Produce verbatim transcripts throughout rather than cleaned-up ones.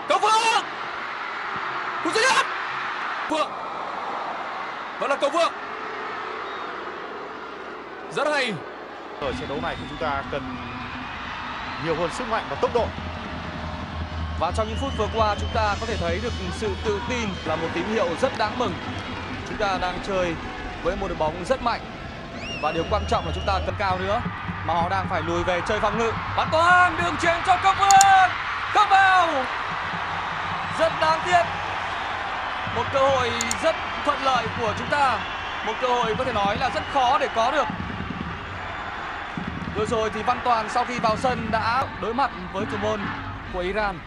Công Phượng, cú duy nhất. Phượng, vẫn là Công Phượng, rất hay. Ở trận đấu này thì chúng ta cần nhiều hơn sức mạnh và tốc độ. Và trong những phút vừa qua chúng ta có thể thấy được sự tự tin là một tín hiệu rất đáng mừng. Chúng ta đang chơi với một đội bóng rất mạnh. Và điều quan trọng là chúng ta cần cao nữa. Mà họ đang phải lùi về chơi phòng ngự. Văn Toàn đường chuyền cho Công Phượng, không vào. Rất đáng tiếc. Một cơ hội rất thuận lợi của chúng ta. Một cơ hội có thể nói là rất khó để có được. Vừa rồi thì Văn Toàn sau khi vào sân đã đối mặt với thủ môn của Iran.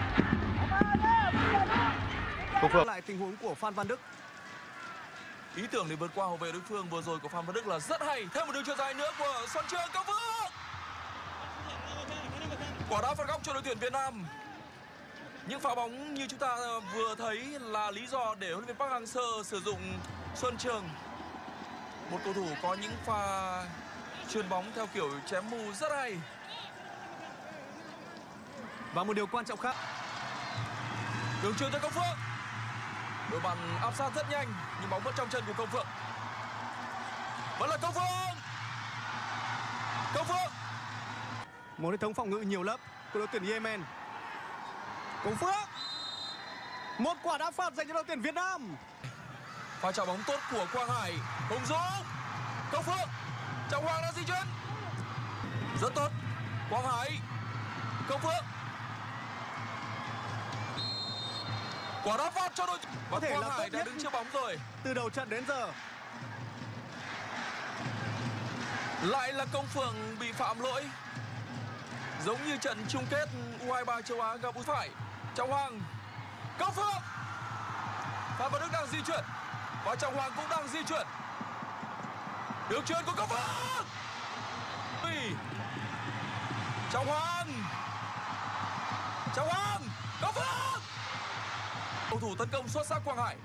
Công Phượng lại tình huống của Phan Văn Đức. Ý tưởng để vượt qua hậu vệ đối phương vừa rồi của Phan Văn Đức là rất hay. Thêm một đường chuyền dài nữa của Xuân Trường. Công Phượng, quả đá phạt góc cho đội tuyển Việt Nam. Những pha bóng như chúng ta vừa thấy là lý do để huấn luyện viên Park Hang-seo sử dụng Xuân Trường, một cầu thủ có những pha chuyền bóng theo kiểu chém mù rất hay. Và một điều quan trọng khác, Đường chuyền cho Công Phượng, đội bạn áp sát rất nhanh nhưng bóng vẫn trong chân của Công Phượng. Vẫn là Công Phượng, Công Phượng, một hệ thống phòng ngự nhiều lớp của đội tuyển Yemen. Công Phượng, một quả đá phạt dành cho đội tuyển Việt Nam. pha chạm bóng tốt của Quang Hải. Hùng Dũng, Công Phượng, Trọng Hoàng đã di chuyển rất tốt. Quang Hải, Công Phượng, quả đá phạt cho đội Có thể Quang là Hải tốt đã nhất đứng trước bóng rồi. từ đầu trận đến giờ. Lại là Công Phượng bị phạm lỗi, giống như trận chung kết U hai ba châu Á gặp U phải. Trọng Hoàng, Công Phượng, Phan Văn Đức đang di chuyển và Trọng Hoàng cũng đang di chuyển. Đường chuyền của Công Phượng, Trọng Hoàng, Trọng Hoàng, Công Phượng, cầu thủ tấn công xuất sắc Quang Hải.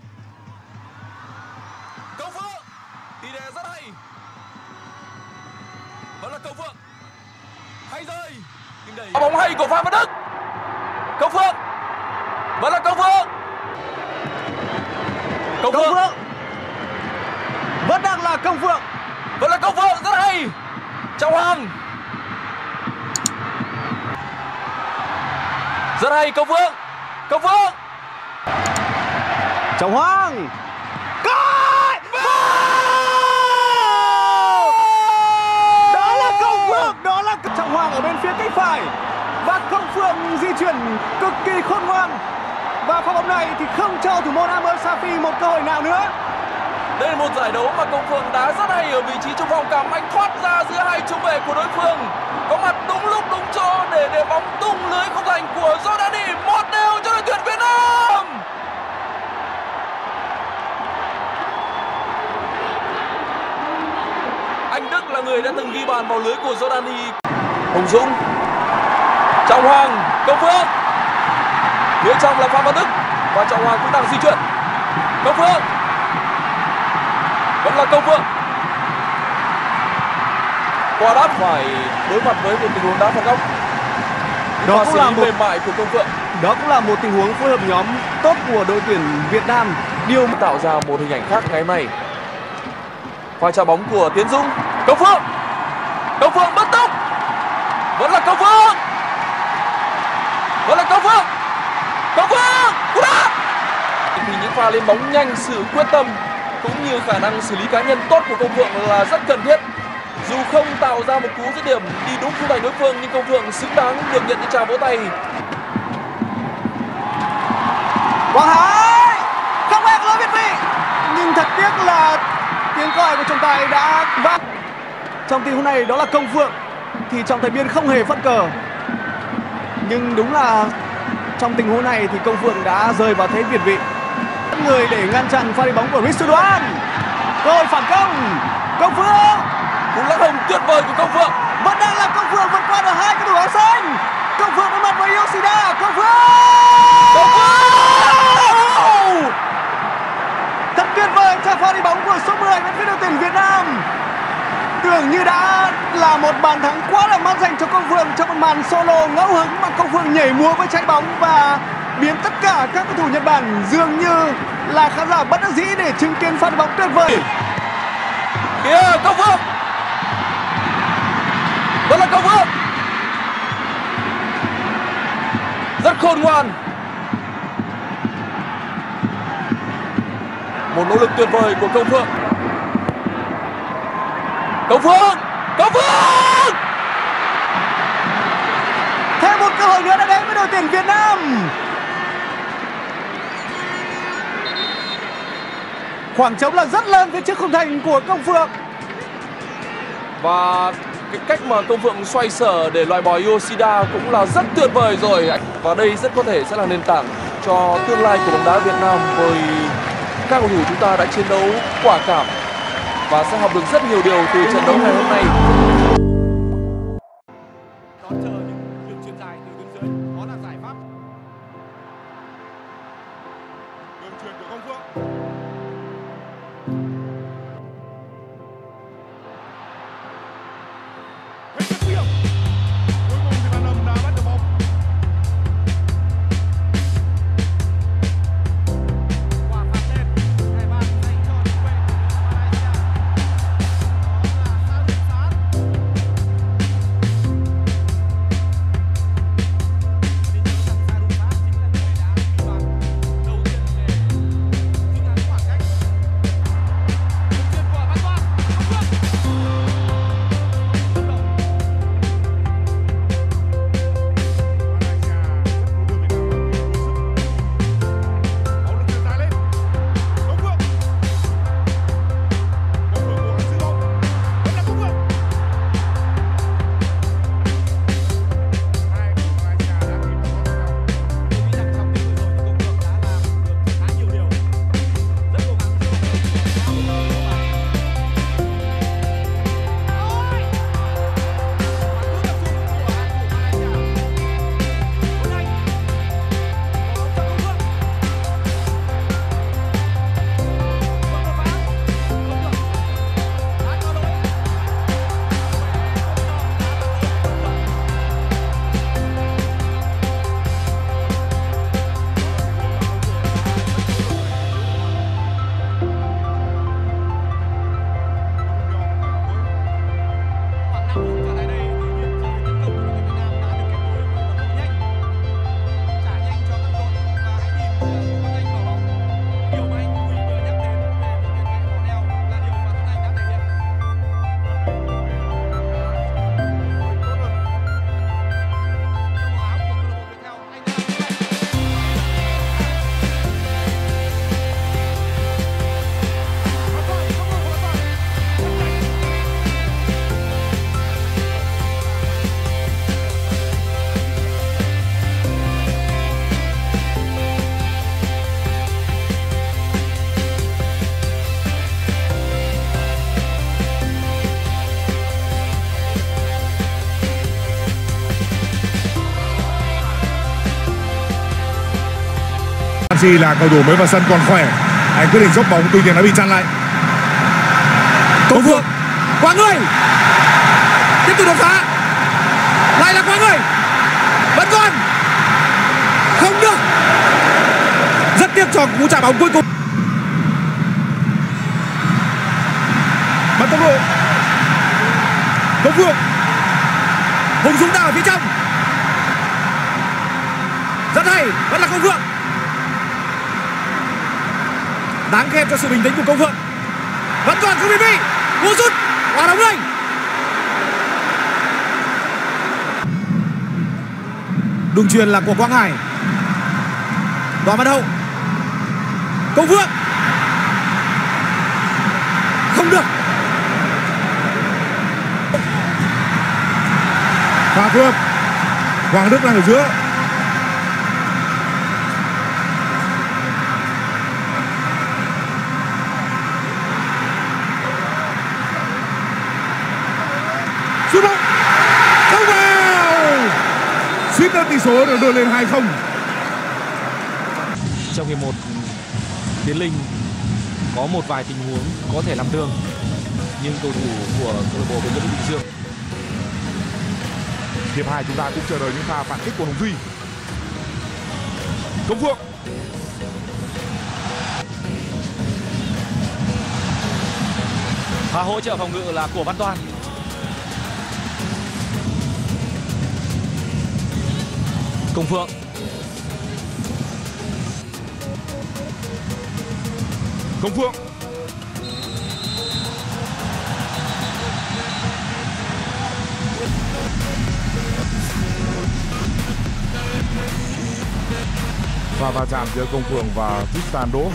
Công Phượng, tỷ đề rất hay. Vẫn là Công Phượng, hay rơi nhưng đầy bóng hay của Phan Văn Đức. Công Phượng, vẫn là Công Phượng, Công Công Phượng, Phượng, vẫn đang là Công Phượng. vẫn là Công Phượng, rất hay. Trọng Hoàng, rất hay. Công Phượng, Công Phượng, Trọng Hoàng, đó là Công Phượng, đó là Trọng Hoàng ở bên phía cánh phải và Công Phượng di chuyển cực kỳ khôn ngoan, và pha bóng này thì không cho thủ môn Amr Safi một cơ hội nào nữa. đây là một giải đấu mà Công Phượng đá rất hay ở vị trí trung phong cắm. Anh thoát ra giữa hai trung vệ của đối phương, có mặt đúng lúc đúng chỗ để để bóng tung lưới khung thành của Jordani. Một đều cho đội tuyển Việt Nam. Anh Đức là người đã từng ghi bàn vào lưới của Jordani. Hùng Dũng, Trọng Hoàng, Công Phượng, phía trong là Phan Văn Đức và Trọng Hoàng cũng đang di chuyển. Công Phượng, vẫn là Công Phượng, quả đá phải đối mặt với một tình huống đá phạt góc. Đó cũng là một mềm mại của Công Phượng. đó cũng là một tình huống phối hợp nhóm tốt của đội tuyển Việt Nam. Điều Tạo ra một hình ảnh khác ngày hôm nay. Pha chạm bóng của Tiến Dũng. Công Phượng, Công Phượng bứt tốc, vẫn là Công Phượng, vẫn là Công Phượng, Công Phượng, cú đá. Thì những pha lên bóng nhanh, sự quyết tâm cũng như khả năng xử lý cá nhân tốt của Công Phượng là rất cần thiết. Dù không tạo ra một cú dứt điểm đi đúng khung thành đối phương nhưng Công Phượng xứng đáng được nhận những tràng vỗ tay. Quang Hải không hề lỗi việt vị, nhưng thật tiếc là tiếng còi của trọng tài đã vang. Trong tình huống này đó là Công Phượng thì trọng tài viên không hề phất cờ, nhưng đúng là trong tình huống này thì Công Phượng đã rơi vào thế việt vị, người để ngăn chặn pha đi bóng của Richard Đoan. Cơ hội phản công, Công Phượng, Cú lắc hồng tuyệt vời của Công Phượng, vẫn đang là Công Phượng vượt qua được hai cầu thủ áo xanh. Công Phượng đối mặt với Yoshida. Công Phượng, Công Phượng, thật tuyệt vời cho pha đi bóng của số mười bên phía đội tuyển Việt Nam. Tưởng như đã là một bàn thắng quá là mát dành cho Công Phượng trong một màn solo ngẫu hứng mà Công Phượng nhảy múa với trái bóng và biến tất cả các cầu thủ Nhật Bản dường như là khán giả bất đắc dĩ để chứng kiến pha bóng tuyệt vời. Kìa, Công Phượng vẫn là Công Phượng, rất khôn ngoan, một nỗ lực tuyệt vời của Công Phượng. Công Phượng, Công Phượng, Thêm một cơ hội nữa đã đến với đội tuyển Việt Nam. Khoảng trống là rất lớn phía trước khung thành của Công Phượng. và cái cách mà Công Phượng xoay sở để loại bỏ Yoshida cũng là rất tuyệt vời rồi. Và đây rất có thể sẽ là nền tảng cho tương lai của bóng đá Việt Nam, với các cầu thủ chúng ta đã chiến đấu quả cảm và sẽ học được rất nhiều điều từ trận đấu ngày hôm nay. Đón chờ những đường chuyền dài từ bên dưới, đó là giải pháp. Đường chuyền của Công Phượng. Hết sức nguy hiểm. Cuối cùng thì Văn Lâm đã bắt được bóng. Quả phạt lên, thẻ vàng dành cho trung vệ của Malaysia. Đó là Sa Rút Sát. Mình nhớ rằng Sa Rút Sát chính là người đã ghi bàn đầu tiên để rút ngắn khoảng cách. Đường chuyền của Văn Toàn, Công Phượng. Bất động. Tôi nghĩ rằng trong những vừa rồi thì Công Phượng đã làm được khá nhiều điều, rất cố gắng giữa đội tuyển Việt Nam. Ôi! Và cú tập trung của hàng thủ Malaysia. Tuấn Anh. Có bóng cho Công Phượng. Phượng đột phá. Không được. Đá có lỗi. Khoảng năm phút trở lại đây thì việc chơi tấn công của đội tuyển Việt Nam đã được kết nối với tốc độ nhanh, trả nhanh cho các đội. Và hãy nhìn uh, Tuấn Anh vào bóng. Điều mà anh Bùi vừa nhắc đến về một tiền vệ mỏ neo là điều mà Tuấn Anh đã thể hiện. Trong màu áo của câu lạc bộ Viettel, anh đã làm như vậy. Chỉ là cầu thủ mới vào sân còn khỏe, anh quyết định dốc bóng, tuy nhiên đã bị chặn lại. Công Phượng, Quang Người tiếp tục đột phá, lại là Quang Người, vẫn còn không được, rất tiếc cho cú trả bóng cuối cùng. Bắn tốc độ. Công Phượng, Hùng Dũng đang ở phía trong, rất hay, vẫn là Công Phượng. Đáng khen cho sự bình tĩnh của Công Phượng, vẫn còn không bị bị cú sút quả đóng người. Đường chuyền là của Quang Hải, Đoàn Văn Hậu, Công Phượng, không được. pha phối hợp. Hoàng Đức đang ở giữa. Sút bóng không vào, suýt nữa tỷ số được đưa lên hai không. Trong hiệp một, Tiến Linh có một vài tình huống có thể làm tương, nhưng cầu thủ của câu lạc bộ Việt Nam Bình Dương Hiệp hai chúng ta cũng chờ đợi những pha phản kích của Hồng Duy. Công Phượng. Và hỗ trợ phòng ngự là của Văn Toàn. Công Phượng. Công Phượng. Và va chạm giữa Công Phượng và Tristan Đỗ.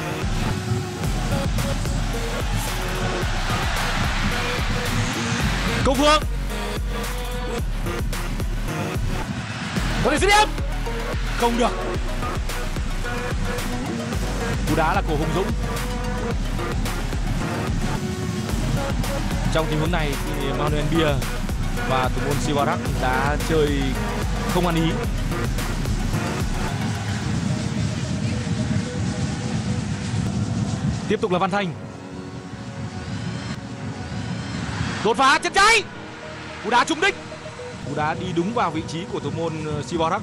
Công Phượng. Có thể dứt điểm. Không được. Cú đá là của Hùng Dũng. Trong tình huống này thì Manuel Bia và thủ môn Sivarak đã chơi không ăn ý. Tiếp tục là Văn Thành. Đột phá chân trái. Cú đá trúng đích. Cú đá đi đúng vào vị trí của thủ môn Sivarak.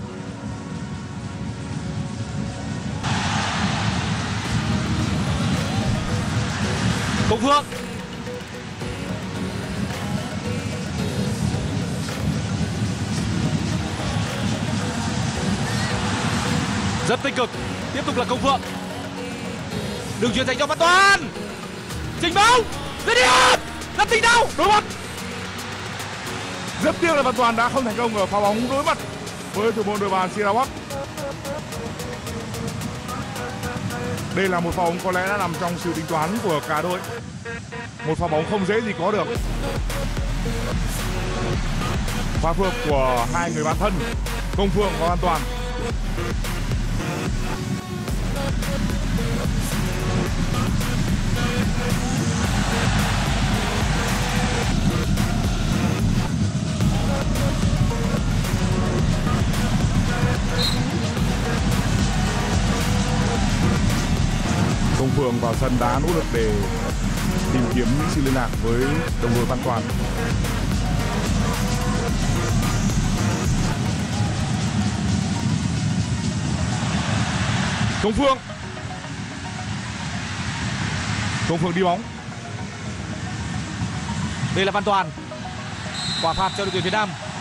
Công Phượng. Rất tích cực. Tiếp tục là Công Phượng. Đường chuyền dành cho Văn Toàn. Trình bóng. Dứt điểm. Rất tỉnh đâu. Đối mặt. Rất tiếc là Văn Toàn đã không thành công ở pha bóng đối mặt với thủ môn đội bàn Sirawak. Đây là một pha bóng có lẽ đã nằm trong sự tính toán của cả đội. Một pha bóng không dễ gì có được. Pha phối hợp của hai người bạn thân Công Phượng và Văn Toàn. Công Phượng vào sân đá nỗ lực để tìm kiếm những sự liên lạc với đồng đội Văn Toàn. Công Phượng. Công Phượng đi bóng. Đây là Văn Toàn. Quả phạt cho đội tuyển Việt Nam.